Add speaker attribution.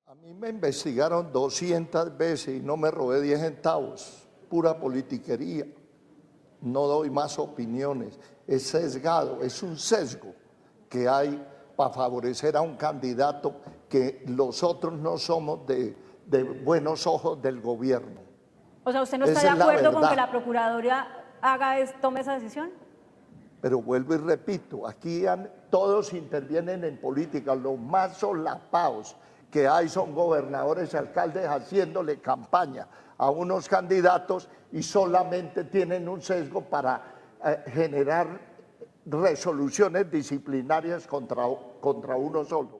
Speaker 1: A mí me investigaron 200 veces y no me robé 10 centavos, pura politiquería. No doy más opiniones, es sesgado, es un sesgo que hay para favorecer a un candidato que los otros no somos de buenos ojos del gobierno.
Speaker 2: O sea, ¿usted no está de acuerdo con que la Procuraduría tome esa decisión?
Speaker 1: Pero vuelvo y repito, aquí todos intervienen en política, los más solapados que hay son gobernadores y alcaldes haciéndole campaña a unos candidatos y solamente tienen un sesgo para generar resoluciones disciplinarias contra uno solo.